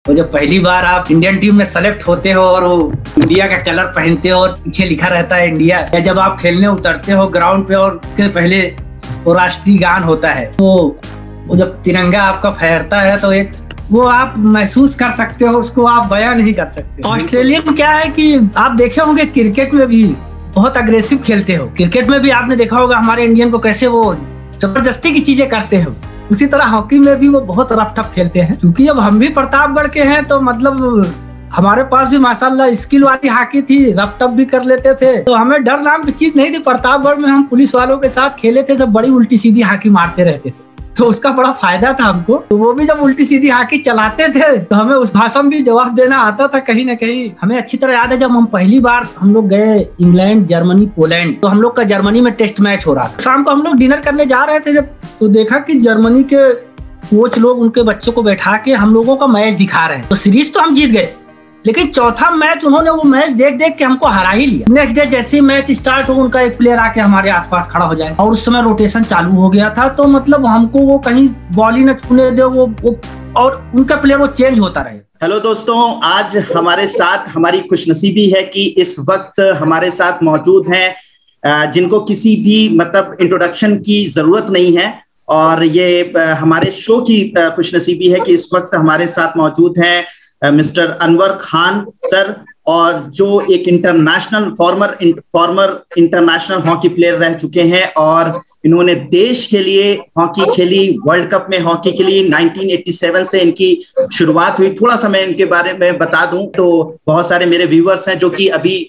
और जब पहली बार आप इंडियन टीम में सेलेक्ट होते हो और वो इंडिया का कलर पहनते हो और पीछे लिखा रहता है इंडिया, या जब आप खेलने उतरते हो ग्राउंड पे और उसके पहले वो राष्ट्रीय गान होता है, तो वो जब तिरंगा आपका फहरता है तो एक वो आप महसूस कर सकते हो, उसको आप बयां नहीं कर सकते। ऑस्ट्रेलिया में क्या है कि आप देखे होंगे क्रिकेट में भी बहुत अग्रेसिव खेलते हो। क्रिकेट में भी आपने देखा होगा हमारे इंडियन को कैसे वो जबरदस्ती की चीजें करते हो, उसी तरह हॉकी में भी वो बहुत रफ टफ खेलते हैं। क्योंकि अब हम भी प्रतापगढ़ के हैं तो मतलब हमारे पास भी माशाल्लाह स्किल वाली हॉकी थी, रफ टफ भी कर लेते थे, तो हमें डर नाम की चीज नहीं थी। प्रतापगढ़ में हम पुलिस वालों के साथ खेले थे, सब बड़ी उल्टी सीधी हॉकी मारते रहते थे, तो उसका बड़ा फायदा था हमको। तो वो भी जब उल्टी सीधी हॉकी चलाते थे तो हमें उस भाषा में भी जवाब देना आता था कहीं ना कहीं। हमें अच्छी तरह याद है जब हम पहली बार हम लोग गए इंग्लैंड, जर्मनी, पोलैंड, तो हम लोग का जर्मनी में टेस्ट मैच हो रहा था। शाम को हम लोग डिनर करने जा रहे थे जब, तो देखा कि जर्मनी के कोच लोग उनके बच्चों को बैठा के हम लोगों का मैच दिखा रहे हैं। तो सीरीज तो हम जीत गए, लेकिन चौथा मैच उन्होंने वो मैच देख देख के हमको हरा ही लिया। नेक्स्ट डे जैसे ही मैच स्टार्ट हो, उनका एक प्लेयर आके हमारे आसपास खड़ा हो जाए, और उस समय रोटेशन चालू हो गया था, तो मतलब हमको वो कहीं बॉल ही न छूने दे वो और उनका प्लेयर वो चेंज होता रहे। हेलो दोस्तों, आज हमारे साथ हमारी खुशनसीबी है कि इस वक्त हमारे साथ मौजूद हैं जिनको किसी भी मतलब इंट्रोडक्शन की जरूरत नहीं है, और ये हमारे शो की खुशनसीबी है कि इस वक्त हमारे साथ मौजूद हैं मिस्टर अनवर खान सर, और जो एक international former international hockey player रह चुके हैं, और इन्होंने देश के लिए हॉकी खेली, वर्ल्ड कप में हॉकी खेली। 1987 से इनकी शुरुआत हुई। थोड़ा सा मैं इनके बारे में बता दूं तो बहुत सारे मेरे व्यूअर्स हैं जो कि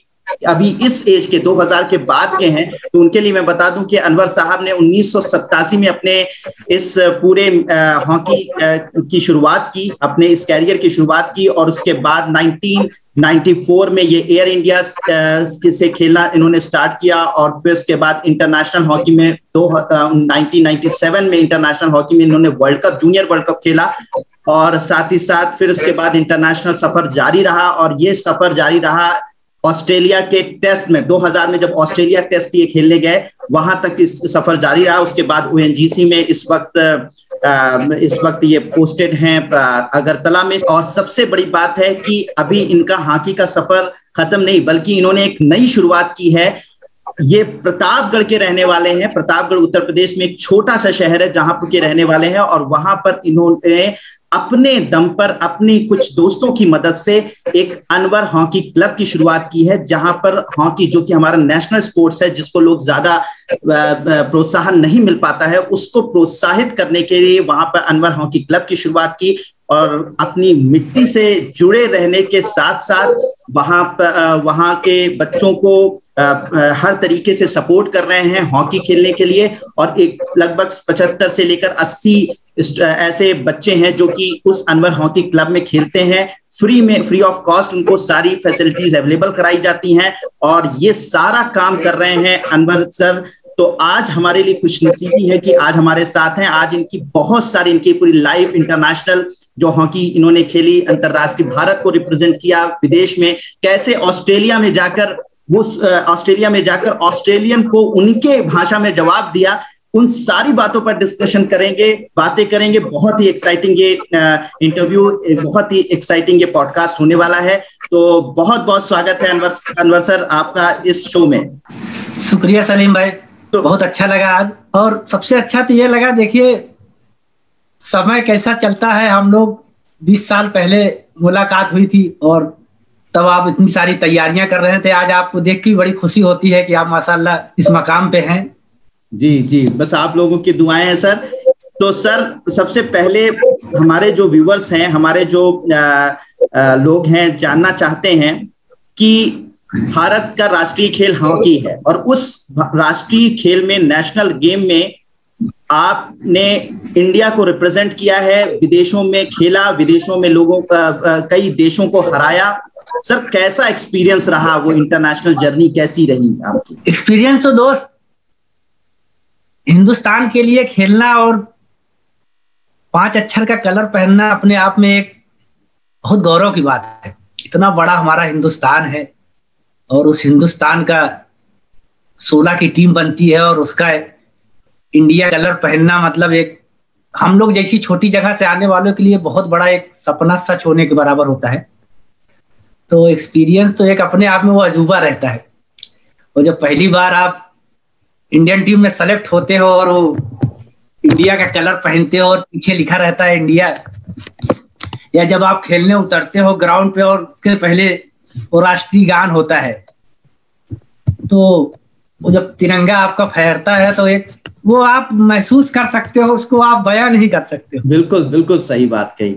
अभी इस एज के 2000 के बाद के हैं, तो उनके लिए मैं बता दूं कि अनवर साहब ने 1987 में अपने इस पूरे हॉकी की शुरुआत की, अपने इस कैरियर की शुरुआत की, और उसके बाद 1994 में ये एयर इंडिया से खेलना इन्होंने स्टार्ट किया, और फिर उसके बाद इंटरनेशनल हॉकी में 1997 में इंटरनेशनल हॉकी में इन्होंने जूनियर वर्ल्ड कप खेला, और साथ ही साथ फिर उसके बाद इंटरनेशनल सफर जारी रहा, और ये सफर जारी रहा ऑस्ट्रेलिया के टेस्ट में 2000 में जब ऑस्ट्रेलिया टेस्ट ये खेलने गए, वहां तक इस सफर जारी रहा। उसके बाद ओएनजीसी में इस वक्त ये पोस्टेड हैं अगरतला में। और सबसे बड़ी बात है कि अभी इनका हॉकी का सफर खत्म नहीं, बल्कि इन्होंने एक नई शुरुआत की है। ये प्रतापगढ़ के रहने वाले हैं। प्रतापगढ़ उत्तर प्रदेश में एक छोटा सा शहर है जहां पर के रहने वाले हैं, और वहां पर इन्होंने अपने दम पर अपनी कुछ दोस्तों की मदद से एक अनवर हॉकी क्लब की शुरुआत की है, जहां पर हॉकी, जो कि हमारा नेशनल स्पोर्ट्स है, जिसको लोग ज्यादा प्रोत्साहन नहीं मिल पाता है, उसको प्रोत्साहित करने के लिए वहां पर अनवर हॉकी क्लब की शुरुआत की, और अपनी मिट्टी से जुड़े रहने के साथ साथ वहां के बच्चों को हर तरीके से सपोर्ट कर रहे हैं हॉकी खेलने के लिए। और एक लगभग 75 से लेकर 80 ऐसे बच्चे हैं जो कि उस अनवर हॉकी क्लब में खेलते हैं। फ्री ऑफ कॉस्ट उनको सारी फैसिलिटीज अवेलेबल कराई जाती हैं, और ये सारा काम कर रहे हैं अनवर सर। तो आज हमारे लिए खुशनसीबी है कि आज हमारे साथ हैं। आज इनकी बहुत सारी, इनकी पूरी लाइफ इंटरनेशनल जो हॉकी इन्होंने खेली, अंतरराष्ट्रीय भारत को रिप्रेजेंट किया विदेश में, कैसे ऑस्ट्रेलिया में जाकर ऑस्ट्रेलियन को उनके भाषा में जवाब दिया, उन सारी बातों पर बातें करेंगे। बहुत ही एक्साइटिंग ये इंटरव्यू, बहुत ही एक्साइटिंग ये पॉडकास्ट होने वाला है। तो बहुत बहुत स्वागत है अनवर सर आपका इस शो में। शुक्रिया सलीम भाई, तो बहुत अच्छा लगा आज। और सबसे अच्छा तो ये लगा, देखिए समय कैसा चलता है। हम लोग 20 साल पहले मुलाकात हुई थी, और तब आप इतनी सारी तैयारियां कर रहे थे। आज आपको देख के बड़ी खुशी होती है कि आप माशाल्लाह इस मकाम पे हैं। जी, बस आप लोगों की दुआएं हैं सर। तो सर, सबसे पहले हमारे जो व्यूअर्स हैं, हमारे जो लोग हैं, जानना चाहते हैं कि भारत का राष्ट्रीय खेल हॉकी है, और उस राष्ट्रीय खेल में, नेशनल गेम में आपने इंडिया को रिप्रेजेंट किया है, विदेशों में खेला, विदेशों में लोगों कई देशों को हराया। सर, कैसा एक्सपीरियंस रहा? वो इंटरनेशनल जर्नी कैसी रही आपकी? एक्सपीरियंस तो दोस्त, हिंदुस्तान के लिए खेलना और 5 अक्षर का कलर पहनना अपने आप में एक बहुत गौरव की बात है। इतना बड़ा हमारा हिंदुस्तान है, और उस हिंदुस्तान का 16 की टीम बनती है, और उसका इंडिया कलर पहनना मतलब एक हम लोग जैसी छोटी जगह से आने वालों के लिए बहुत बड़ा एक सपना सच होने के बराबर होता है। तो एक्सपीरियंस तो एक अपने आप में वो अजूबा रहता है। और जब पहली बार आप इंडियन टीम में सेलेक्ट होते हो और वो इंडिया का कलर पहनते हो और पीछे लिखा रहता है इंडिया, या जब आप खेलने उतरते हो ग्राउंड पे और उसके पहले वो राष्ट्रीय गान होता है, तो वो जब तिरंगा आपका फहरता है तो एक वो आप महसूस कर सकते हो, उसको आप बयां नहीं कर सकते हो। बिल्कुल बिल्कुल सही बात कही।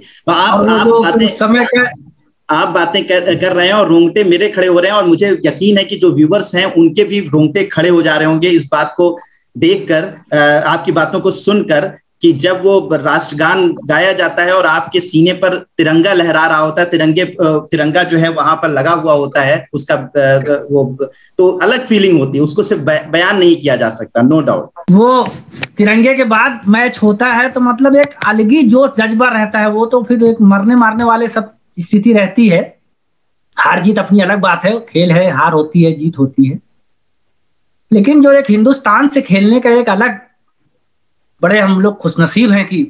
आप बातें कर रहे हैं और रोंगटे मेरे खड़े हो रहे हैं, और मुझे यकीन है कि जो व्यूवर्स हैं उनके भी रोंगटे खड़े हो जा रहे होंगे इस बात को देखकर, आपकी बातों को सुनकर, कि जब वो राष्ट्रगान गाया जाता है और आपके सीने पर तिरंगा लहरा रहा होता है, तिरंगा जो है वहां पर लगा हुआ होता है, उसका वो तो अलग फीलिंग होती है, उसको सिर्फ बयान नहीं किया जा सकता, नो डाउट। वो तिरंगे के बाद मैच होता है तो मतलब एक अलग ही जोश जज्बा रहता है। वो तो फिर एक मरने मारने वाले सब स्थिति रहती है। हार जीत अपनी अलग बात है, खेल है, हार होती है, जीत होती है, लेकिन जो एक हिंदुस्तान से खेलने का एक अलग, बड़े हम लोग खुशनसीब हैं कि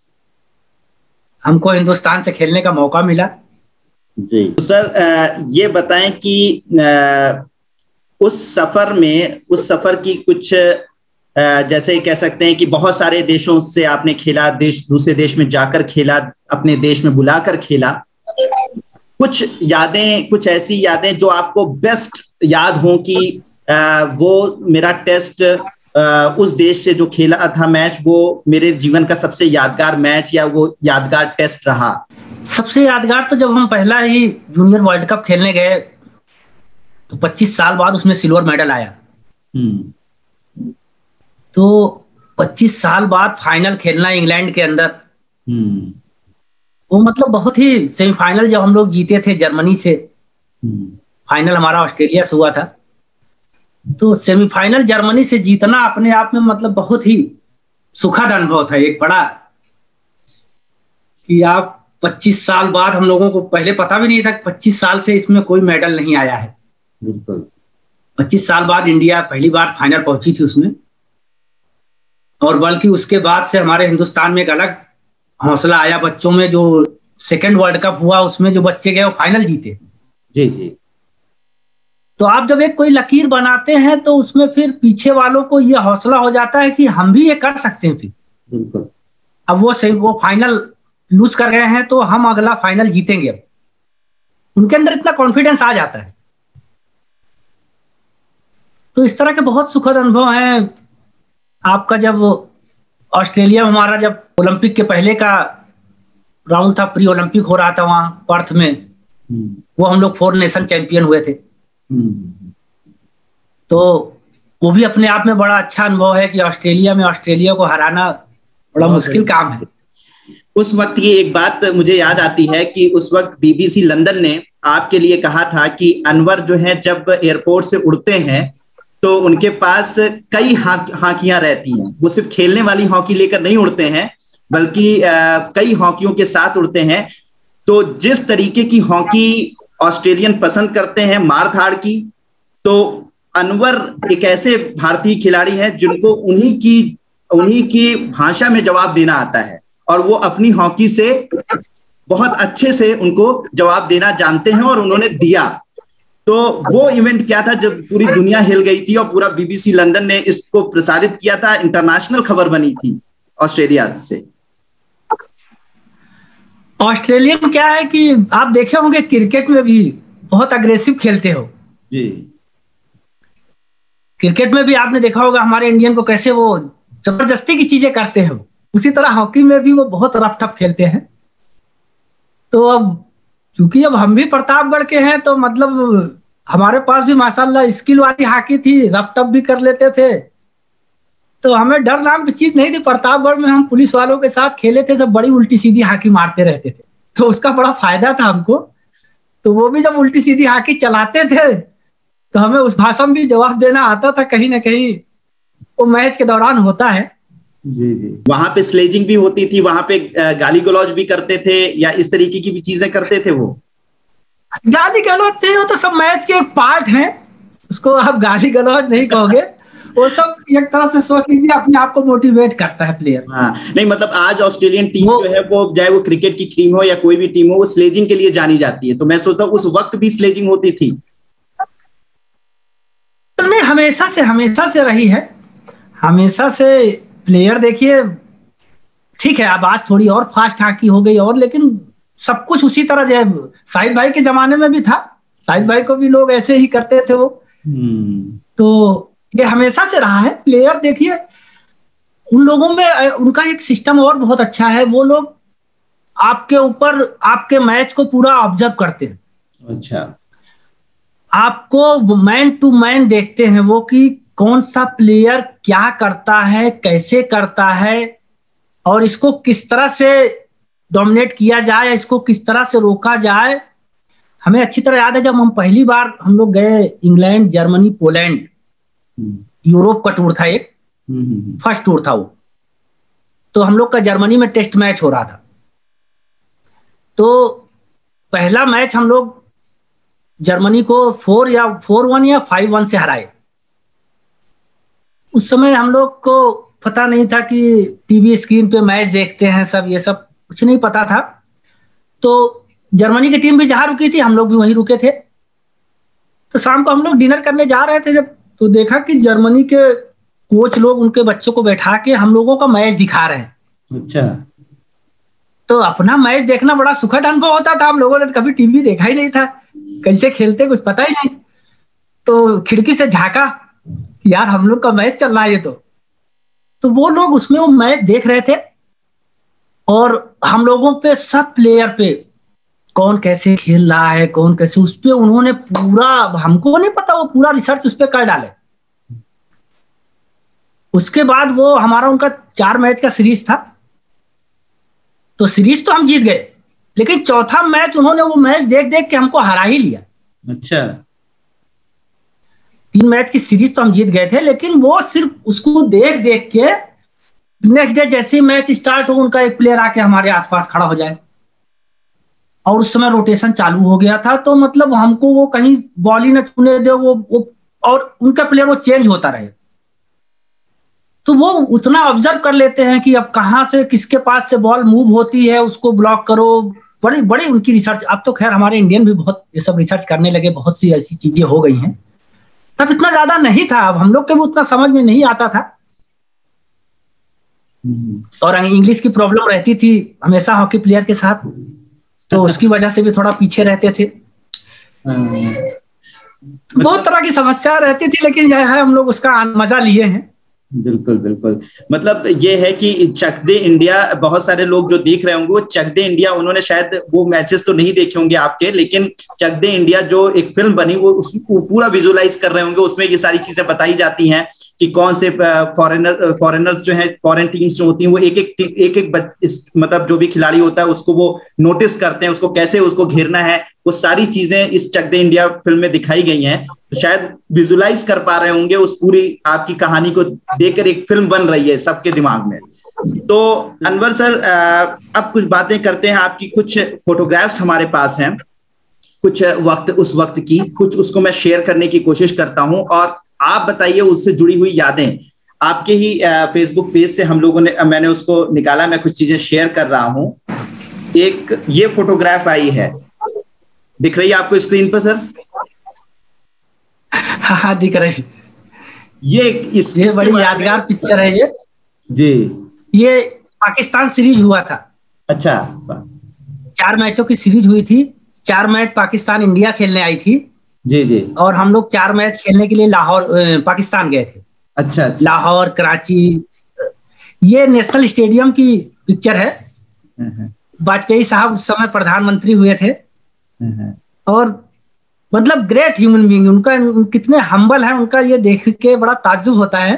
हमको हिंदुस्तान से खेलने का मौका मिला। जी तो सर, ये बताएं कि उस सफर की कुछ, जैसे कह सकते हैं कि बहुत सारे देशों से आपने खेला, दूसरे देश में जाकर खेला, अपने देश में बुलाकर खेला, कुछ ऐसी यादें जो आपको बेस्ट याद हो कि वो मेरा टेस्ट उस देश से जो खेला था मैच, वो मेरे जीवन का सबसे यादगार मैच या वो यादगार टेस्ट रहा? सबसे यादगार तो जब हम पहला ही जूनियर वर्ल्ड कप खेलने गए तो 25 साल बाद उसमें सिल्वर मेडल आया। तो 25 साल बाद फाइनल खेलना इंग्लैंड के अंदर, वो मतलब बहुत ही, सेमीफाइनल जब हम लोग जीते थे जर्मनी से, फाइनल हमारा ऑस्ट्रेलिया से हुआ था, तो सेमीफाइनल जर्मनी से जीतना अपने आप में मतलब बहुत ही सुखद अनुभव था। एक बड़ा कि आप 25 साल बाद, हम लोगों को पहले पता भी नहीं था कि 25 साल से इसमें कोई मेडल नहीं आया है। बिल्कुल 25 साल बाद इंडिया पहली बार फाइनल पहुंची थी उसमें, और बल्कि उसके बाद से हमारे हिंदुस्तान में एक अलग हौसला आया बच्चों में। जो सेकेंड वर्ल्ड कप हुआ उसमें जो बच्चे गए वो फाइनल जीते। जी जी। तो आप जब एक कोई लकीर बनाते हैं तो उसमें फिर पीछे वालों को यह हौसला हो जाता है कि हम भी ये कर सकते हैं। फिर बिल्कुल, अब वो फाइनल लूज कर गए हैं तो हम अगला फाइनल जीतेंगे, अब उनके अंदर इतना कॉन्फिडेंस आ जाता है। तो इस तरह के बहुत सुखद अनुभव हैं। आपका जब ऑस्ट्रेलिया में हमारा जब ओलंपिक के पहले का राउंड था, प्री ओलंपिक हो रहा था वहां पर्थ में, वो हम लोग 4 नेशन चैंपियन हुए थे। तो वो भी अपने आप में बड़ा अच्छा अनुभव है कि ऑस्ट्रेलिया को हराना बड़ा मुश्किल काम है। उस वक्त की एक बात मुझे याद आती है कि उस वक्त बीबीसी लंदन ने आपके लिए कहा था कि अनवर जो है जब एयरपोर्ट से उड़ते हैं तो उनके पास कई हॉकियां रहती हैं। वो सिर्फ खेलने वाली हॉकी लेकर नहीं उड़ते हैं, बल्कि कई हॉकियों के साथ उड़ते हैं। तो जिस तरीके की हॉकी ऑस्ट्रेलियन पसंद करते हैं, मार धाड़ की, तो अनवर एक ऐसे भारतीय खिलाड़ी हैं जिनको उन्हीं की भाषा में जवाब देना आता है, और वो अपनी हॉकी से बहुत अच्छे से उनको जवाब देना जानते हैं, और उन्होंने दिया। तो वो इवेंट क्या था जब पूरी दुनिया हिल गई थी और पूरा बीबीसी लंदन ने इसको प्रसारित किया था, इंटरनेशनल खबर बनी थी ऑस्ट्रेलिया से। ऑस्ट्रेलिया में क्या है कि आप देखे होंगे क्रिकेट में भी बहुत अग्रेसिव खेलते हो जी। क्रिकेट में भी आपने देखा होगा हमारे इंडियन को कैसे वो जबरदस्ती की चीजें करते हो, उसी तरह हॉकी में भी वो बहुत रफ टफ खेलते हैं। तो अब क्योंकि अब हम भी प्रतापगढ़ के हैं तो मतलब हमारे पास भी माशाल्लाह स्किल वाली हॉकी थी, रफ टफ भी कर लेते थे, तो हमें डर नाम की चीज नहीं थी। प्रतापगढ़ में हम पुलिस वालों के साथ खेले थे, सब बड़ी उल्टी सीधी हॉकी मारते रहते थे, तो उसका बड़ा फायदा था हमको। तो वो भी जब उल्टी सीधी हॉकी चलाते थे तो हमें उस भाषा में भी जवाब देना आता था कहीं ना कहीं, वो मैच के दौरान होता है। जी जी। वहां पे स्लेजिंग भी होती थी, वहां पे गाली गलौज भी करते थे, या इस तरीके की भी चीजें करते थे? वो गाली गलौज थे, वो तो सब मैच के एक पार्ट है, उसको आप गाली गलौज नहीं कहोगे। वो सब एक तरह से सोच लीजिए अपने आप को मोटिवेट करता है प्लेयर। हाँ नहीं मतलब आज ऑस्ट्रेलियन टीम जो है वो चाहे वो क्रिकेट की टीम हो या कोई भी टीम हो वो स्लेजिंग के लिए जानी जाती है, तो मैं सोचता हूँ उस वक्त भी स्लेजिंग होती थी। नहीं, हमेशा से रही है, हमेशा से। प्लेयर देखिए ठीक है, अब आज थोड़ी और फास्ट हॉकी हो गई और, लेकिन सब कुछ उसी तरह जो है शाहिद भाई के जमाने में भी था, शाहिद भाई को भी लोग ऐसे ही करते थे वो। तो ये हमेशा से रहा है। प्लेयर देखिए उन लोगों में उनका एक सिस्टम और बहुत अच्छा है, वो लोग आपके ऊपर आपके मैच को पूरा ऑब्जर्व करते हैं। अच्छा, आपको मैन टू मैन देखते हैं वो कि कौन सा प्लेयर क्या करता है, कैसे करता है, और इसको किस तरह से डोमिनेट किया जाए, इसको किस तरह से रोका जाए। हमें अच्छी तरह याद है जब हम पहली बार हम लोग गए इंग्लैंड, जर्मनी, पोलैंड, यूरोप का टूर था एक, फर्स्ट टूर था वो। तो हम लोग का जर्मनी में टेस्ट मैच हो रहा था। तो पहला मैच हम लोग जर्मनी को 4-1 या 5-1 से हराए। उस समय हम लोग को पता नहीं था कि टीवी स्क्रीन पे मैच देखते हैं सब, ये सब कुछ नहीं पता था। तो जर्मनी की टीम भी जहां रुकी थी हम लोग भी वहीं रुके थे। तो शाम को हम लोग डिनर करने जा रहे थे जब, तो देखा कि जर्मनी के कोच लोग उनके बच्चों को बैठा के हम लोगों का मैच दिखा रहे हैं। अच्छा। तो अपना मैच देखना बड़ा सुखद अनुभव होता था। हम लोगों ने कभी टीवी देखा ही नहीं था, कैसे खेलते कुछ पता ही नहीं। तो खिड़की से झांका, यार हम लोग का मैच चल रहा है ये तो वो लोग उसमें वो मैच देख रहे थे और हम लोगों पे, सब प्लेयर पे कौन कैसे खेल रहा है, कौन कैसे, उस पे उन्होंने पूरा, हमको नहीं पता, वो पूरा रिसर्च उस पे कर डाले। उसके बाद वो हमारा उनका 4 मैच का सीरीज था। तो सीरीज तो हम जीत गए, लेकिन चौथा मैच उन्होंने वो मैच देख देख के हमको हरा ही लिया। अच्छा। 3 मैच की सीरीज तो हम जीत गए थे, लेकिन वो सिर्फ उसको देख देख के नेक्स्ट डे जैसे मैच स्टार्ट हो उनका एक प्लेयर आके हमारे आसपास खड़ा हो जाए। और उस समय रोटेशन चालू हो गया था, तो मतलब हमको वो कहीं बॉल ही न छूने दे वो और उनका प्लेयर वो चेंज होता रहे। तो वो उतना ऑब्जर्व कर लेते हैं कि अब कहाँ से किसके पास से बॉल मूव होती है, उसको ब्लॉक करो। बड़ी बड़ी उनकी रिसर्च। अब तो खैर हमारे इंडियन भी बहुत ये सब रिसर्च करने लगे, बहुत सी ऐसी चीजें हो गई हैं। तब इतना ज्यादा नहीं था, अब हम लोग के भी उतना समझ में नहीं आता था। और इंग्लिश की प्रॉब्लम रहती थी हमेशा हॉकी प्लेयर के साथ, तो उसकी वजह से भी थोड़ा पीछे रहते थे। बहुत तरह की समस्या रहती थी, लेकिन जो है हम लोग उसका मजा लिए हैं। बिल्कुल बिल्कुल। मतलब ये है कि चक दे इंडिया, बहुत सारे लोग जो देख रहे होंगे वो चक दे इंडिया, उन्होंने शायद वो मैचेस तो नहीं देखे होंगे आपके, लेकिन चक दे इंडिया जो एक फिल्म बनी वो उसको पूरा विजुअलाइज कर रहे होंगे। उसमें ये सारी चीजें बताई जाती हैं कि कौन से फॉरेनर्स जो हैं, फॉरेन टीम्स जो होती हैं वो एक मतलब जो भी खिलाड़ी होता है उसको वो नोटिस करते हैं, उसको कैसे उसको घेरना है। वो सारी चीजें इस चक दे इंडिया फिल्म में दिखाई गई हैं। तो शायद विजुलाइज कर पा रहे होंगे उस पूरी आपकी कहानी को देखकर, एक फिल्म बन रही है सबके दिमाग में। तो अनवर सर अब कुछ बातें करते हैं। आपकी कुछ फोटोग्राफ्स हमारे पास हैं, कुछ वक्त उस वक्त की, कुछ उसको मैं शेयर करने की कोशिश करता हूं और आप बताइए उससे जुड़ी हुई यादें। आपके ही फेसबुक पेज से हम लोगों ने, मैंने उसको निकाला, मैं कुछ चीजें शेयर कर रहा हूं। एक ये फोटोग्राफ आई है, दिख रही है आपको स्क्रीन पर सर? हाँ दिख रही। ये बड़ी यादगार पिक्चर है ये जी। ये पाकिस्तान सीरीज हुआ था। अच्छा। 4 मैचों की सीरीज हुई थी। 4 मैच पाकिस्तान इंडिया खेलने आई थी। जी जी। और हम लोग 4 मैच खेलने के लिए लाहौर पाकिस्तान गए थे। अच्छा। लाहौर, कराची। ये नेशनल स्टेडियम की पिक्चर है। वाजपेयी साहब उस समय प्रधानमंत्री हुए थे और मतलब ग्रेट ह्यूमन बीइंग, उनका कितने हम्बल है, उनका ये देख के बड़ा ताज्जुब होता है।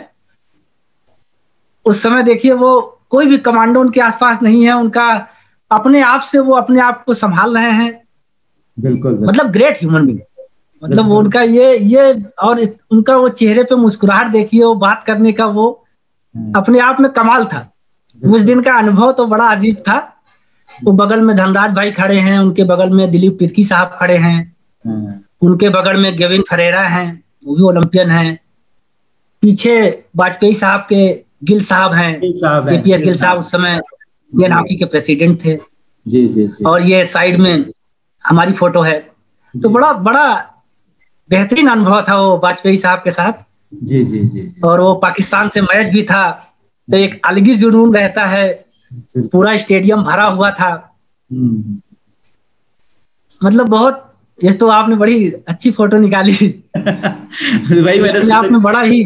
उस समय देखिए वो कोई भी कमांडो उनके आसपास नहीं है, उनका अपने आप से वो अपने आप को संभाल रहे हैं। बिल्कुल। मतलब ग्रेट ह्यूमन बीइंग। मतलब वो उनका ये और उनका वो चेहरे पे मुस्कुराहट देखिए, वो बात करने का वो अपने आप में कमाल था। उस दिन का अनुभव तो बड़ा अजीब था। वो बगल में धनराज भाई खड़े हैं, उनके बगल में दिलीप तिर्की साहब खड़े हैं, उनके बगल में गेविन फरेरा हैं, वो भी ओलंपियन हैं। पीछे वाजपेयी साहब के गिल साहब हैं, केपीएस गिल साहब उस समय इंडियन हॉकी के प्रेसिडेंट थे। जी जी जी। और ये साइड में हमारी फोटो है। तो बड़ा बड़ा बेहतरीन अनुभव था वो वाजपेयी साहब के साथ। जी जी जी। और वो पाकिस्तान से मैच भी था, तो एक अलग ही जुनून रहता है, पूरा स्टेडियम भरा हुआ था। मतलब बहुत, ये तो आपने बड़ी अच्छी फोटो निकाली। भाई मैंने आपने बड़ा ही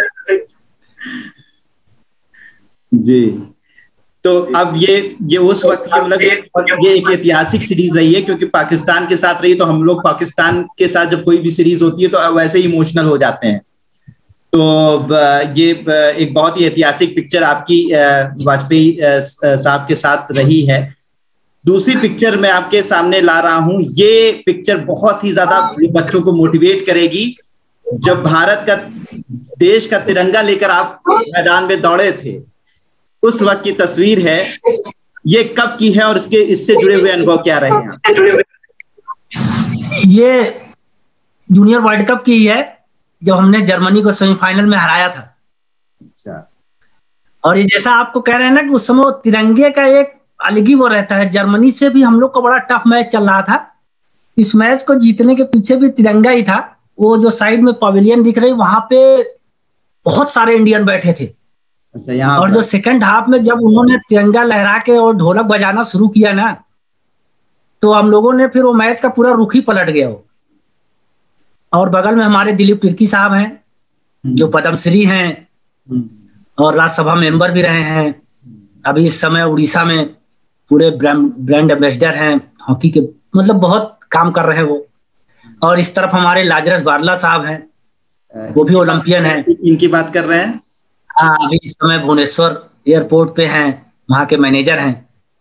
जी। तो अब ये उस वक्त की मतलब ये एक ऐतिहासिक सीरीज रही है, क्योंकि पाकिस्तान के साथ रही, तो हम लोग पाकिस्तान के साथ जब कोई भी सीरीज होती है तो वैसे ही इमोशनल हो जाते हैं। तो ये एक बहुत ही ऐतिहासिक पिक्चर आपकी वाजपेयी साहब के साथ रही है। दूसरी पिक्चर मैं आपके सामने ला रहा हूं। ये पिक्चर बहुत ही ज्यादा बच्चों को मोटिवेट करेगी। जब भारत का, देश का तिरंगा लेकर आप मैदान में दौड़े थे, उस वक्त की तस्वीर है। ये कब की है और इससे जुड़े हुए अनुभव क्या रहे हैं? ये जूनियर वर्ल्ड कप की है, जब हमने जर्मनी को सेमीफाइनल में हराया था। अच्छा। और ये जैसा आपको कह रहे हैं ना कि उस समय तिरंगे का एक अलग ही वो रहता है। जर्मनी से भी हम लोग का बड़ा टफ मैच चल रहा था। इस मैच को जीतने के पीछे भी तिरंगा ही था। वो जो साइड में पवेलियन दिख रही, वहां पे बहुत सारे इंडियन बैठे थे। अच्छा, और जो सेकंड हाफ में जब उन्होंने तिरंगा लहरा के और ढोलक बजाना शुरू किया ना, तो हम लोगों ने फिर वो मैच का पूरा रुख ही पलट गया हो। और बगल में हमारे दिलीप तिर्की साहब हैं, जो पद्मश्री हैं और राज्यसभा मेंबर भी रहे हैं। अभी इस समय उड़ीसा में पूरे ब्रांड एम्बेसडर हैं हॉकी के, मतलब बहुत काम कर रहे हैं वो। और इस तरफ हमारे लाजरस बारला साहब हैं, वो भी ओलंपियन हैं। इनकी बात कर रहे हैं। हाँ, अभी इस समय भुवनेश्वर एयरपोर्ट पे हैं, वहां के मैनेजर हैं।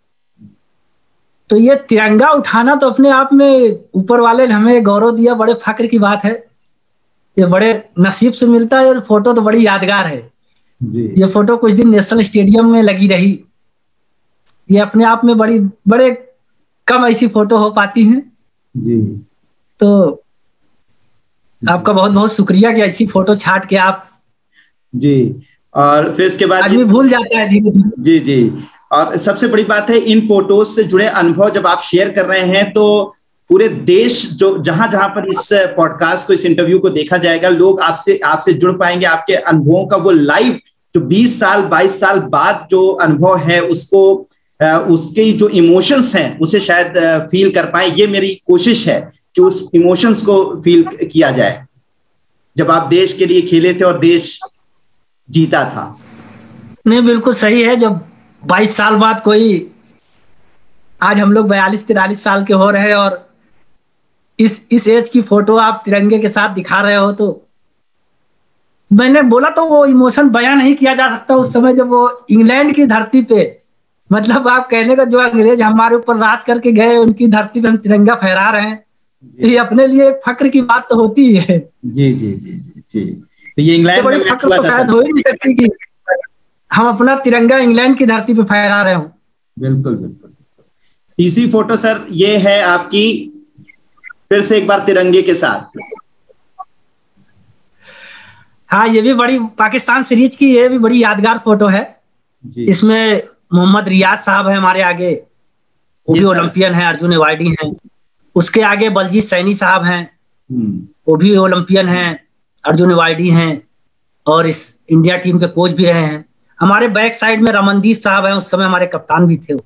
तो ये तिरंगा उठाना तो अपने आप में ऊपर वाले ने हमें गौरव दिया, बड़े फक्र की बात है। ये बड़े नसीब से मिलता है। फोटो तो बड़ी यादगार है जी। ये फोटो कुछ दिन नेशनल स्टेडियम में लगी रही। ये अपने आप में बड़े कम ऐसी फोटो हो पाती हैं जी। तो आपका बहुत बहुत शुक्रिया कि ऐसी फोटो छाट के आप जी। और फिर इसके बाद आदमी भूल जाता है धीरे धीरे। जी जी। और सबसे बड़ी बात है, इन फोटोज से जुड़े अनुभव जब आप शेयर कर रहे हैं तो पूरे देश, जो जहां जहां पर इस पॉडकास्ट को, इस इंटरव्यू को देखा जाएगा, लोग आपसे जुड़ पाएंगे। आपके अनुभवों का वो लाइव जो 20 साल 22 साल बाद जो अनुभव है, उसके जो इमोशंस हैं उसे शायद फील कर पाए। ये मेरी कोशिश है कि उस इमोशंस को फील किया जाए, जब आप देश के लिए खेले थे और देश जीता था। नहीं, बिल्कुल सही है। जब 22 साल बाद कोई, आज हम लोग 42-43 साल के हो रहे हैं और इस एज की फोटो आप तिरंगे के साथ दिखा रहे हो, तो मैंने बोला तो वो इमोशन बयां नहीं किया जा सकता। उस समय जब वो इंग्लैंड की धरती पे, मतलब आप कहने का, जो अंग्रेज हमारे ऊपर राज करके गए, उनकी धरती पे हम तिरंगा फहरा रहे हैं, ये अपने लिए एक फक्र की बात तो होती ही है। जी जी जी जी जी। तो ये इंग्लैंड में फक्र तो शायद हो ही नहीं सकती कि हम अपना तिरंगा इंग्लैंड की धरती पे फहरा रहे हो। बिल्कुल बिल्कुल। तीसरी फोटो सर ये है आपकी, फिर से एक बार तिरंगे के साथ। हाँ, ये भी बड़ी पाकिस्तान सीरीज की, ये भी बड़ी यादगार फोटो है जी। इसमें मोहम्मद रियाज साहब है हमारे आगे, वो भी ओलंपियन है, अर्जुन अवार्डी हैं। उसके आगे बलजीत सैनी साहब हैं, वो भी ओलंपियन हैं, अर्जुन अवार्डी हैं और इस इंडिया टीम के कोच भी रहे हैं। हमारे बैक साइड में रमनदीप साहब हैं, उस समय हमारे कप्तान भी थे।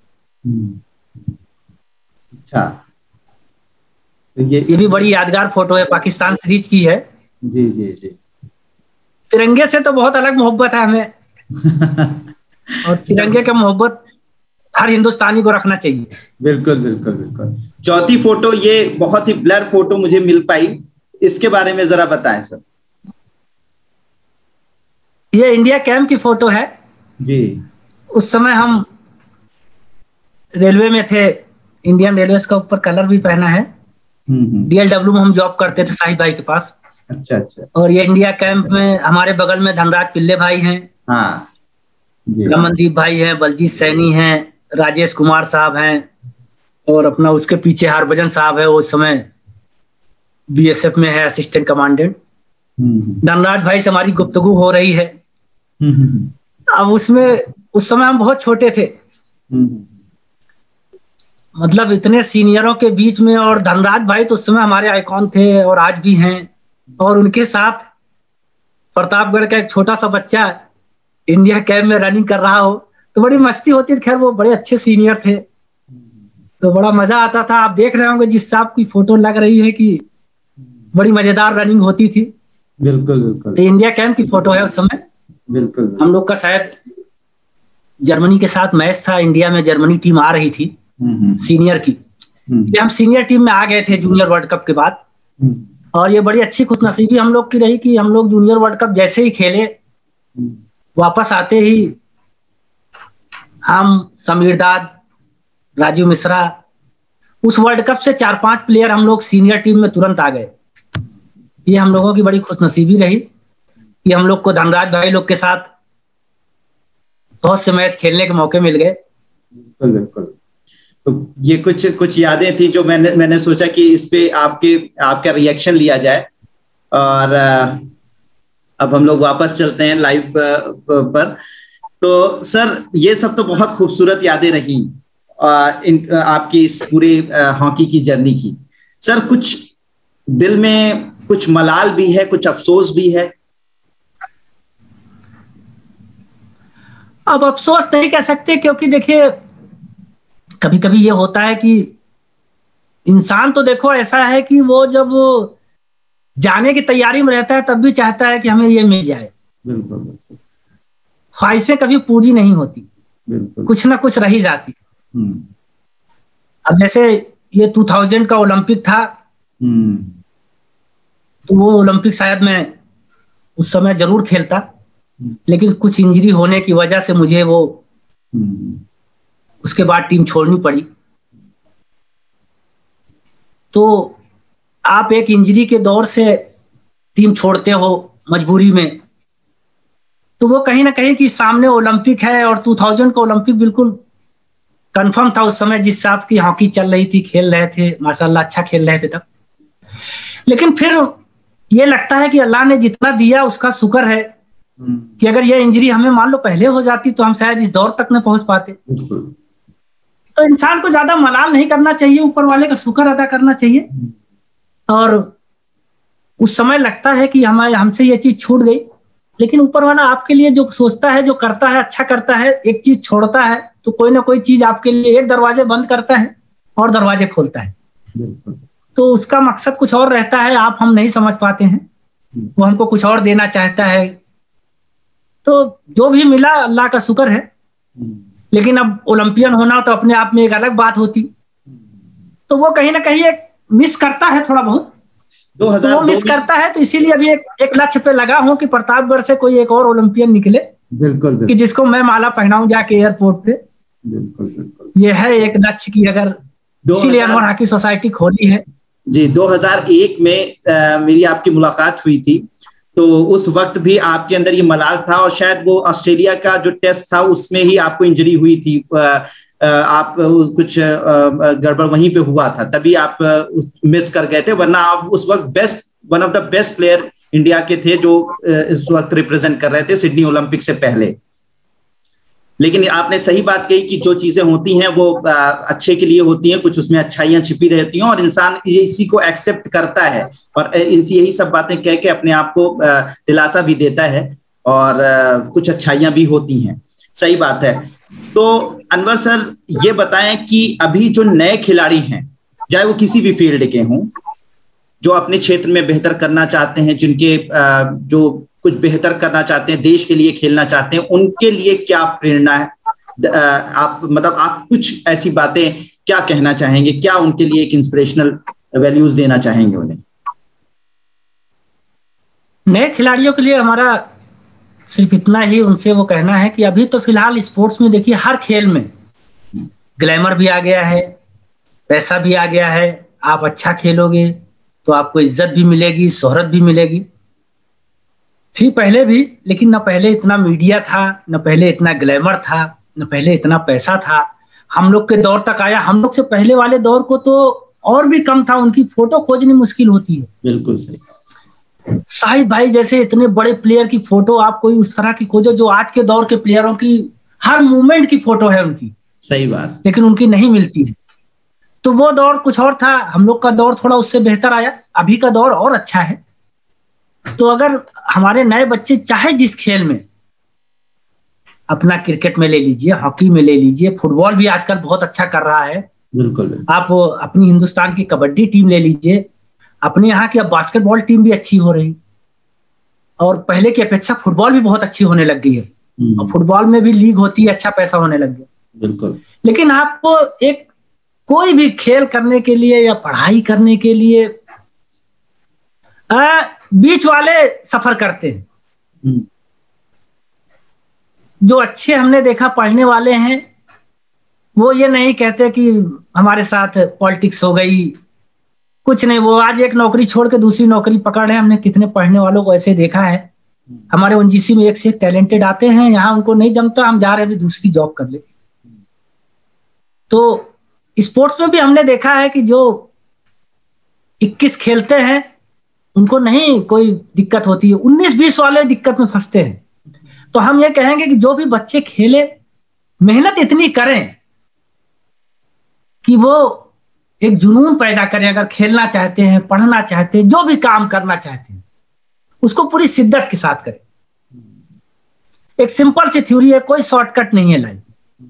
अच्छा, तो ये भी बड़ी यादगार फोटो है, पाकिस्तान सीरीज की है। जी जी जी। तिरंगे से तो बहुत अलग मोहब्बत है हमें और तिरंगे का मोहब्बत हर हिंदुस्तानी को रखना चाहिए। बिल्कुल बिल्कुल बिल्कुल। चौथी फोटो, ये बहुत ही ब्लर फोटो मुझे मिल पाई, इसके बारे में जरा बताएं सर। ये इंडिया कैंप की फोटो है जी। उस समय हम रेलवे में थे, इंडियन रेलवे का ऊपर कलर भी पहना है। DLW में हम जॉब करते थे शाहिद भाई के पास। अच्छा अच्छा। और ये इंडिया कैंप में हमारे बगल में धनराज पिल्ले भाई हैं, हाँ, रमनदीप भाई हैं, बलजीत सैनी हैं, राजेश कुमार साहब हैं और अपना उसके पीछे हरभजन साहब है, वो उस समय BSF में है, असिस्टेंट कमांडेंट। धनराज भाई से हमारी गुफ्तगू हो रही है। अब उसमें उस समय हम बहुत छोटे थे, मतलब इतने सीनियरों के बीच में, और धनराज भाई तो उस समय हमारे आइकॉन थे और आज भी हैं, और उनके साथ प्रतापगढ़ का एक छोटा सा बच्चा इंडिया कैंप में रनिंग कर रहा हो तो बड़ी मस्ती होती थी। खैर वो बड़े अच्छे सीनियर थे तो बड़ा मजा आता था। आप देख रहे होंगे जिस साहब की फोटो लग रही है कि बड़ी मजेदार रनिंग होती थी। बिल्कुल बिल्कुल। तो इंडिया कैंप की फोटो है उस समय। बिल्कुल। हम लोग का शायद जर्मनी के साथ मैच था, इंडिया में जर्मनी टीम आ रही थी सीनियर की। हम सीनियर टीम में आ गए थे जूनियर वर्ल्ड कप के बाद, और ये बड़ी अच्छी खुशनसीबी हम लोग की रही कि हम लोग जूनियर वर्ल्ड कप जैसे ही खेले, वापस आते ही हम समीरदाद, राजू मिश्रा, उस वर्ल्ड कप से 4-5 प्लेयर हम लोग सीनियर टीम में तुरंत आ गए। ये हम लोगों की बड़ी खुशनसीबी रही कि हम लोग को धनराज भाई लोग के साथ बहुत से मैच खेलने के मौके मिल गए। बिल्कुल बिल्कुल। तो ये कुछ यादें थी जो मैंने सोचा कि इस पे आपका रिएक्शन लिया जाए। और अब हम लोग वापस चलते हैं लाइव पर। तो सर ये सब तो बहुत खूबसूरत यादें रही आपकी इस पूरे हॉकी की जर्नी की। सर कुछ दिल में कुछ मलाल भी है, कुछ अफसोस भी है? अब अफसोस नहीं कह सकते, क्योंकि देखिए कभी कभी ये होता है कि इंसान तो देखो ऐसा है कि वो जब जाने की तैयारी में रहता है तब भी चाहता है कि हमें ये मिल जाए। ख्वाहिशें कभी पूरी नहीं होती, कुछ ना कुछ रही जाती। अब जैसे ये 2000 का ओलंपिक था, तो वो ओलंपिक शायद मैं उस समय जरूर खेलता, लेकिन कुछ इंजरी होने की वजह से मुझे वो उसके बाद टीम छोड़नी पड़ी। तो आप एक इंजरी के दौर से टीम छोड़ते हो मजबूरी में, तो वो कहीं ना कहीं कि सामने ओलंपिक है, और 2000 का ओलंपिक बिल्कुल कंफर्म था उस समय, जिस हिसाब की हॉकी चल रही थी, खेल रहे थे माशाल्लाह, अच्छा खेल रहे थे तब। लेकिन फिर ये लगता है कि अल्लाह ने जितना दिया उसका शुक्र है कि अगर ये इंजरी हमें मान लो पहले हो जाती तो हम शायद इस दौर तक न पहुंच पाते। तो इंसान को ज्यादा मलाल नहीं करना चाहिए, ऊपर वाले का शुक्र अदा करना चाहिए। और उस समय लगता है कि हमसे ये चीज छूट गई, लेकिन ऊपर वाला आपके लिए जो सोचता है, जो करता है, अच्छा करता है, एक चीज छोड़ता है तो कोई ना कोई चीज आपके लिए, एक दरवाजे बंद करता है और दरवाजे खोलता है। तो उसका मकसद कुछ और रहता है, हम नहीं समझ पाते हैं, वो हमको कुछ और देना चाहता है। तो जो भी मिला अल्लाह का शुक्र है। लेकिन अब ओलंपियन होना तो अपने आप में एक अलग बात होती, तो वो कहीं ना कहीं एक मिस करता है थोड़ा बहुत, तो वो मिस करता है। तो इसीलिए अभी एक लक्ष्य पे लगा हूं कि प्रतापगढ़ से कोई एक और ओलंपियन निकले, बिल्कुल, कि जिसको मैं माला पहनाऊं जाके एयरपोर्ट पे। बिल्कुल। ये है एक लक्ष्य की, अगर इसीलिए अनवर हॉकी सोसाइटी खोली है। जी, 2001 में मेरी आपकी मुलाकात हुई थी, तो उस वक्त भी आपके अंदर ये मलाल था, और शायद वो ऑस्ट्रेलिया का जो टेस्ट था उसमें ही आपको इंजरी हुई थी। आप कुछ गड़बड़ वहीं पे हुआ था, तभी आप मिस कर गए थे, वरना आप उस वक्त one of the best player India के थे जो इस वक्त रिप्रेजेंट कर रहे थे सिडनी ओलंपिक से पहले। लेकिन आपने सही बात कही कि जो चीजें होती हैं वो अच्छे के लिए होती हैं, कुछ उसमें अच्छाइयां छिपी रहती हैं, और इंसान इसी को एक्सेप्ट करता है और यही सब बातें कह के अपने आप को दिलासा भी देता है, और कुछ अच्छाइयां भी होती हैं। सही बात है। तो अनवर सर ये बताएं कि अभी जो नए खिलाड़ी हैं, चाहे वो किसी भी फील्ड के हों, जो अपने क्षेत्र में बेहतर करना चाहते हैं, जिनके जो कुछ बेहतर करना चाहते हैं, देश के लिए खेलना चाहते हैं, उनके लिए क्या प्रेरणा है? आप कुछ ऐसी बातें क्या कहना चाहेंगे, क्या उनके लिए एक इंस्पिरेशनल वैल्यूज देना चाहेंगे उन्हें? नए खिलाड़ियों के लिए हमारा सिर्फ इतना ही उनसे वो कहना है कि अभी तो फिलहाल स्पोर्ट्स में देखिए हर खेल में ग्लैमर भी आ गया है, पैसा भी आ गया है। आप अच्छा खेलोगे तो आपको इज्जत भी मिलेगी, शोहरत भी मिलेगी। थी पहले भी, लेकिन न पहले इतना मीडिया था, न पहले इतना ग्लैमर था, न पहले इतना पैसा था। हम लोग के दौर तक आया, हम लोग से पहले वाले दौर को तो और भी कम था, उनकी फोटो खोजनी मुश्किल होती है। बिल्कुल सही। शाहिद भाई जैसे इतने बड़े प्लेयर की फोटो आप कोई उस तरह की खोजो जो आज के दौर के प्लेयरों की हर मूवमेंट की फोटो है उनकी, सही बात, लेकिन उनकी नहीं मिलती है। तो वो दौर कुछ और था, हम लोग का दौर थोड़ा उससे बेहतर आया, अभी का दौर और अच्छा है। तो अगर हमारे नए बच्चे चाहे जिस खेल में, अपना क्रिकेट में ले लीजिए, हॉकी में ले लीजिए, फुटबॉल भी आजकल बहुत अच्छा कर रहा है, बिल्कुल। आप अपनी हिंदुस्तान की कबड्डी टीम ले लीजिए, अपने यहाँ की अब बास्केटबॉल टीम भी अच्छी हो रही, और पहले की अपेक्षा फुटबॉल भी बहुत अच्छी होने लग गई है, और फुटबॉल में भी लीग होती है, अच्छा पैसा होने लग गया। बिल्कुल। लेकिन आपको एक कोई भी खेल करने के लिए या पढ़ाई करने के लिए बीच वाले सफर करते हैं। जो अच्छे हमने देखा पढ़ने वाले हैं, वो ये नहीं कहते कि हमारे साथ पॉलिटिक्स हो गई, कुछ नहीं, वो आज एक नौकरी छोड़ के दूसरी नौकरी पकड़ रहे हैं। हमने कितने पढ़ने वालों को ऐसे देखा है, हमारे ओएनजीसी में एक से एक टैलेंटेड आते हैं, यहाँ उनको नहीं जमता, हम जा रहे हैं अभी दूसरी जॉब कर ले। तो स्पोर्ट्स में भी हमने देखा है कि जो 21 खेलते हैं उनको नहीं कोई दिक्कत होती है, 19-20 वाले दिक्कत में फंसते हैं। तो हम ये कहेंगे कि जो भी बच्चे खेले, मेहनत इतनी करें कि वो एक जुनून पैदा करें। अगर खेलना चाहते हैं, पढ़ना चाहते हैं, जो भी काम करना चाहते हैं, उसको पूरी शिद्दत के साथ करें। एक सिंपल सी थ्योरी है, कोई शॉर्टकट नहीं है लाइफ।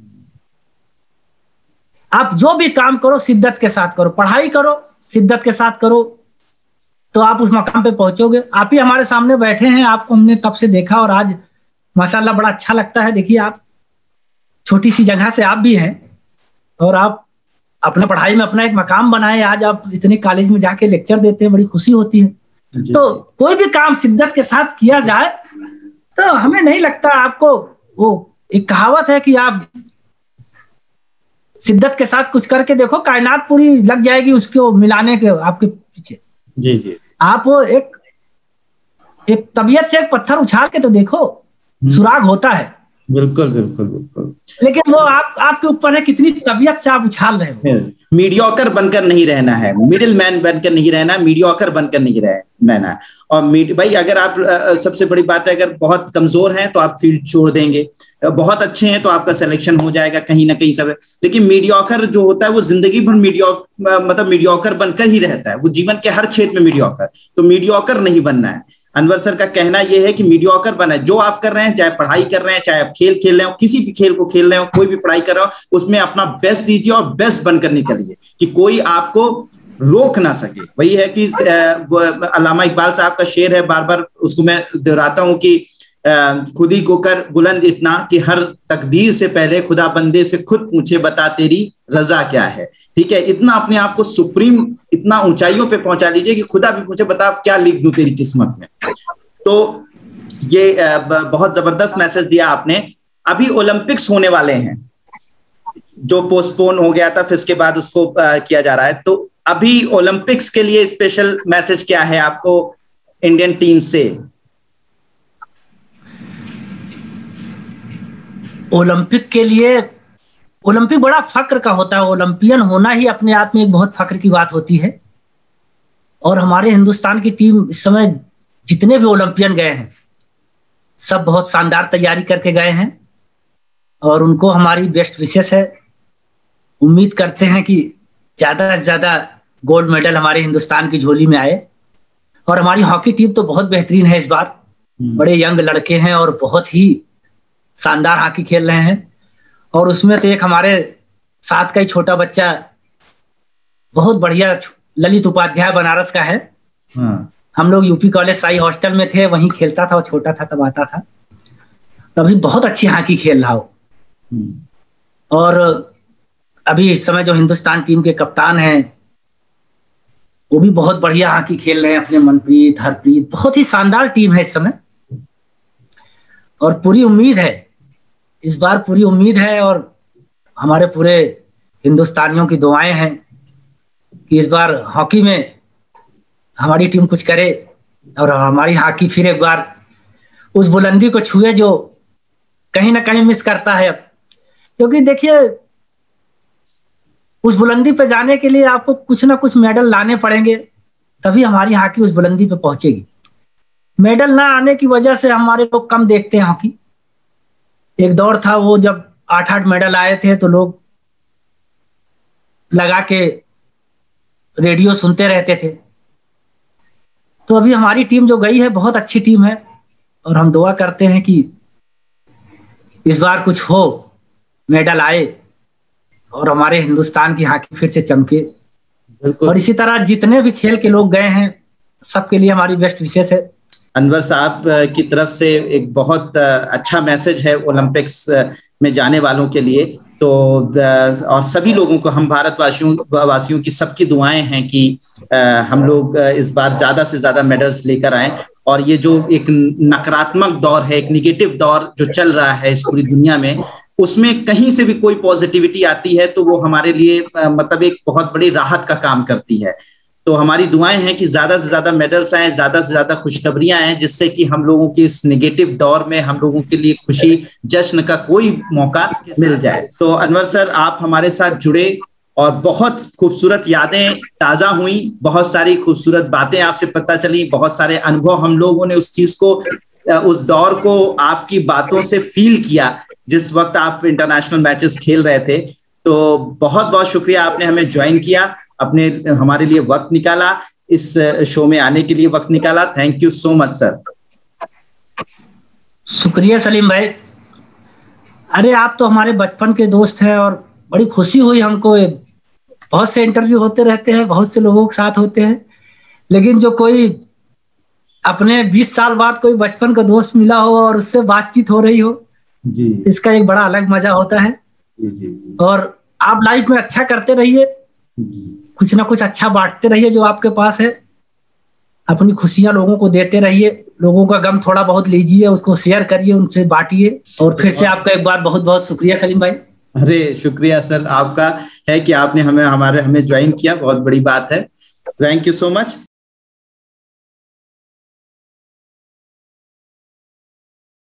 आप जो भी काम करो शिद्दत के साथ करो, पढ़ाई करो शिद्दत के साथ करो, तो आप उस मकाम पे पहुंचोगे। आप ही हमारे सामने बैठे हैं, आपको हमने तब से देखा और आज माशाल्लाह बड़ा अच्छा लगता है। देखिए आप छोटी सी जगह से आप भी हैं और आप अपना पढ़ाई में अपना एक मकाम बनाए, आज आप इतने कॉलेज में जाके लेक्चर देते हैं, बड़ी खुशी होती है। तो कोई भी काम शिद्दत के साथ किया जाए तो हमें नहीं लगता आपको, वो एक कहावत है कि आप शिद्दत के साथ कुछ करके देखो, कायनात पूरी लग जाएगी उसको मिलाने के आपके पीछे। जी जी। आप एक तबीयत से एक पत्थर उछाल के तो देखो, सुराग होता है। बिल्कुल बिल्कुल बिल्कुल। लेकिन वो आपके ऊपर है कितनी तबीयत से आप उछाल रहे हो। मीडियोकर बनकर नहीं रहना है, मिडिल मैन बनकर नहीं रहना, मीडियोकर बनकर नहीं रहना है। और भाई अगर आप सबसे बड़ी बात है, अगर बहुत कमजोर हैं तो आप फील्ड छोड़ देंगे, बहुत अच्छे हैं तो आपका सिलेक्शन हो जाएगा कहीं ना कहीं सब। लेकिन मीडियोकर जो होता है वो जिंदगी भर मीडियोकर बनकर ही रहता है, वो जीवन के हर क्षेत्र में मीडियोकर। तो मीडियोकर नहीं बनना है। अनवर सर का कहना यह है कि मीडियोकर बना, जो आप कर रहे हैं, चाहे पढ़ाई कर रहे हैं, चाहे आप खेल खेल रहे हो, किसी भी खेल को खेल रहे हो, कोई भी पढ़ाई कर रहे हो, उसमें अपना बेस्ट दीजिए और बेस्ट बनकर निकलिए कि कोई आपको रोक ना सके। वही है कि अल्लामा इकबाल साहब का शेर है, बार बार उसको मैं दोहराता हूं कि खुद ही को कर बुलंद इतना कि हर तकदीर से पहले खुदा बंदे से खुद पूछे बता तेरी रजा क्या है। ठीक है, इतना अपने आप को सुप्रीम, इतना ऊंचाइयों पे पहुंचा लीजिए कि खुदा भी पूछे बता क्या लिख दूं तेरी किस्मत में। तो ये बहुत जबरदस्त मैसेज दिया आपने। अभी ओलंपिक्स होने वाले हैं, जो पोस्टपोन हो गया था, फिर उसके बाद उसको किया जा रहा है। तो अभी ओलंपिक्स के लिए स्पेशल मैसेज क्या है आपको इंडियन टीम से? ओलंपिक के लिए, ओलंपिक बड़ा फक्र का होता है। ओलंपियन होना ही अपने आप में एक बहुत फक्र की बात होती है। और हमारे हिंदुस्तान की टीम इस समय जितने भी ओलंपियन गए हैं सब बहुत शानदार तैयारी करके गए हैं और उनको हमारी बेस्ट विशेस है। उम्मीद करते हैं कि ज्यादा से ज्यादा गोल्ड मेडल हमारे हिंदुस्तान की झोली में आए। और हमारी हॉकी टीम तो बहुत बेहतरीन है इस बार, बड़े यंग लड़के हैं और बहुत ही शानदार हॉकी खेल रहे हैं। और उसमें तो एक हमारे साथ का ही छोटा बच्चा बहुत बढ़िया, ललित उपाध्याय बनारस का है। हम लोग यूपी कॉलेज साई हॉस्टल में थे, वहीं खेलता था, वो छोटा था तब आता था, अभी बहुत अच्छी हॉकी खेल रहा हो। और अभी इस समय जो हिंदुस्तान टीम के कप्तान हैं वो भी बहुत बढ़िया हॉकी खेल रहे हैं, अपने मनप्रीत, हरप्रीत, बहुत ही शानदार टीम है इस समय। और पूरी उम्मीद है इस बार, पूरी उम्मीद है और हमारे पूरे हिंदुस्तानियों की दुआएं हैं कि इस बार हॉकी में हमारी टीम कुछ करे और हमारी हॉकी फिर एक बार उस बुलंदी को छुए जो कहीं ना कहीं मिस करता है। क्योंकि देखिए उस बुलंदी पे जाने के लिए आपको कुछ ना कुछ मेडल लाने पड़ेंगे, तभी हमारी हॉकी उस बुलंदी पे पहुंचेगी। मेडल ना आने की वजह से हमारे लोग कम देखते हैं हॉकी। एक दौर था वो जब 8-8 मेडल आए थे तो लोग लगा के रेडियो सुनते रहते थे। तो अभी हमारी टीम जो गई है बहुत अच्छी टीम है और हम दुआ करते हैं कि इस बार कुछ हो, मेडल आए और हमारे हिंदुस्तान की हॉकी फिर से चमके। और इसी तरह जितने भी खेल के लोग गए हैं सबके लिए हमारी बेस्ट विशेष है। अनवर साहब की तरफ से एक बहुत अच्छा मैसेज है ओलंपिक्स में जाने वालों के लिए। तो और सभी लोगों को, हम भारतवासियों की सबकी दुआएं हैं कि हम लोग इस बार ज्यादा से ज्यादा मेडल्स लेकर आए। और ये जो एक नकारात्मक दौर है, एक निगेटिव दौर जो चल रहा है इस पूरी दुनिया में, उसमें कहीं से भी कोई पॉजिटिविटी आती है तो वो हमारे लिए मतलब एक बहुत बड़ी राहत का काम करती है। तो हमारी दुआएं हैं कि ज्यादा से ज्यादा मेडल्स आए, ज्यादा से ज्यादा खुशखबरियां आए, जिससे कि हम लोगों के इस नेगेटिव दौर में हम लोगों के लिए खुशी जश्न का कोई मौका मिल जाए। तो अनवर सर, आप हमारे साथ जुड़े और बहुत खूबसूरत यादें ताजा हुई, बहुत सारी खूबसूरत बातें आपसे पता चली, बहुत सारे अनुभव हम लोगों ने उस चीज को, उस दौर को आपकी बातों से फील किया जिस वक्त आप इंटरनेशनल मैचेस खेल रहे थे। तो बहुत बहुत शुक्रिया, आपने हमें ज्वाइन किया, अपने हमारे लिए वक्त निकाला, इस शो में आने के लिए वक्त निकाला। Thank you so much sir. शुक्रिया सलीम भाई। अरे आप तो हमारे बचपन के दोस्त हैं और बड़ी खुशी हुई हमको। बहुत से इंटरव्यू होते रहते हैं, बहुत से लोगों के साथ होते हैं, लेकिन जो कोई अपने 20 साल बाद कोई बचपन का दोस्त मिला हो और उससे बातचीत हो रही हो जी, इसका एक बड़ा अलग मजा होता है। जी। और आप लाइफ में अच्छा करते रहिए, कुछ ना कुछ अच्छा बांटते रहिए जो आपके पास है, अपनी खुशियां लोगों को देते रहिए, लोगों का गम थोड़ा बहुत लीजिए, उसको शेयर करिए, उनसे बांटिए। और फिर से आपका एक बार बहुत बहुत शुक्रिया सलीम भाई। अरे शुक्रिया सर आपका है कि आपने हमें ज्वाइन किया, बहुत बड़ी बात है। Thank you so much.